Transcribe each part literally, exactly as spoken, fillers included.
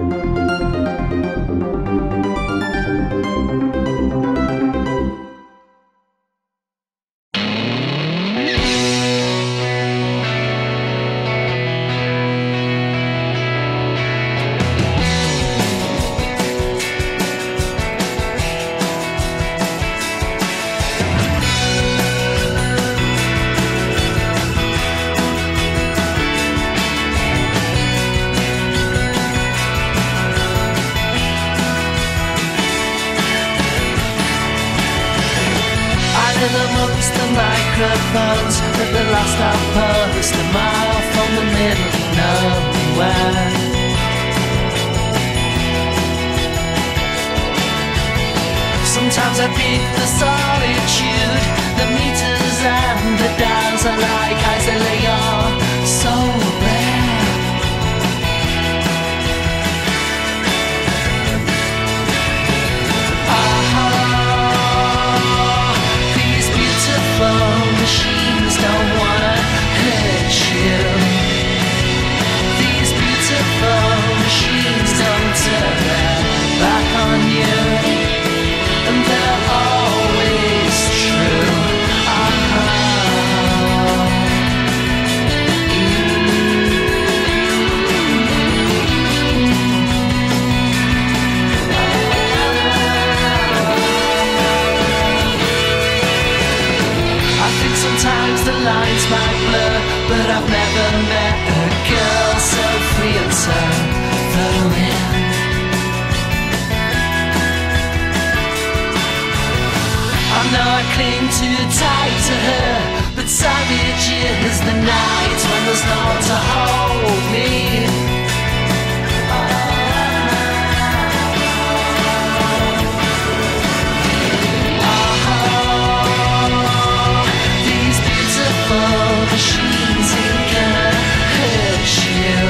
microphones at the last outpost, a mile from the middle of nowhere. Sometimes I beat the solitude, the meters and the dials are like eyes that lay on so rare. Machines don't wanna hurt you. These beautiful machines don't turn their back on you, and they're always true. Uh-huh. Sometimes the lines might blur, but I've never met a girl so free and so flowing. I know I cling too tight to her, but savage is the night when there's no one to hold me. Machines ain't gonna hurt you.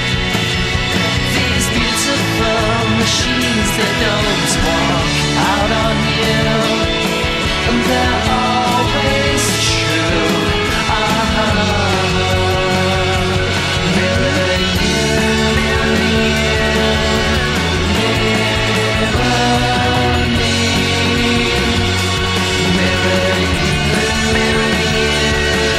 These beautiful machines that don't walk out on you, and they're always true. Uh-huh. Mirror you, mirror you, mirror me. Mirror you, mirror you.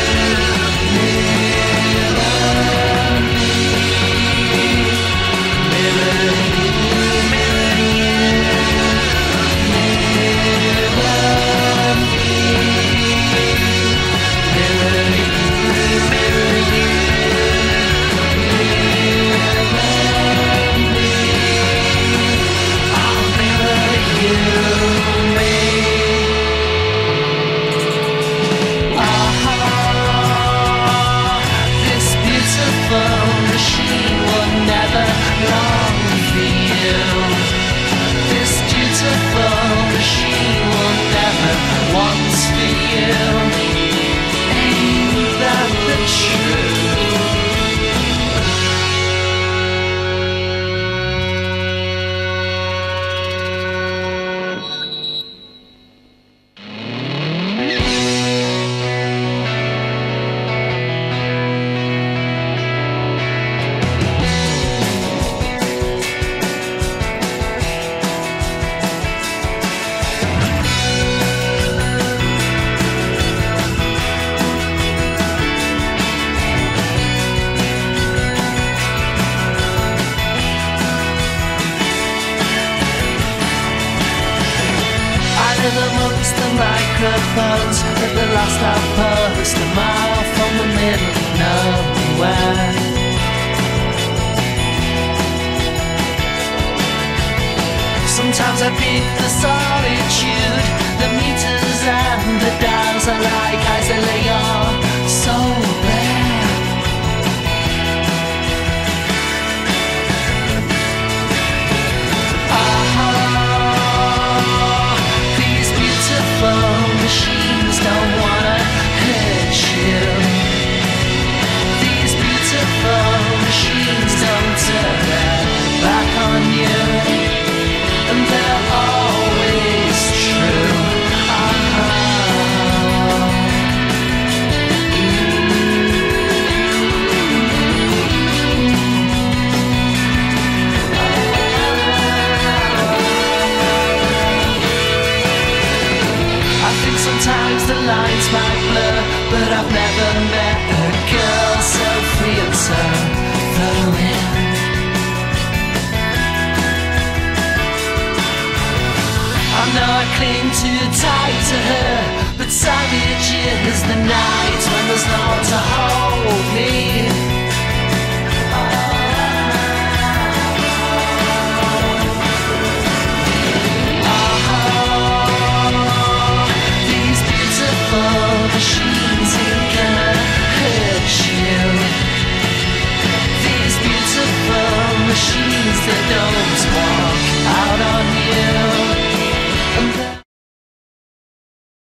Microphones at the last outpost, a mile from the middle of nowhere. Sometimes I beat the solitude, the meters and the dials are like eyes that lay on so rare. Machines don't wanna hurt you. These beautiful machines don't turn their back on you, and they're always true. Uh-huh. there's no one to hold.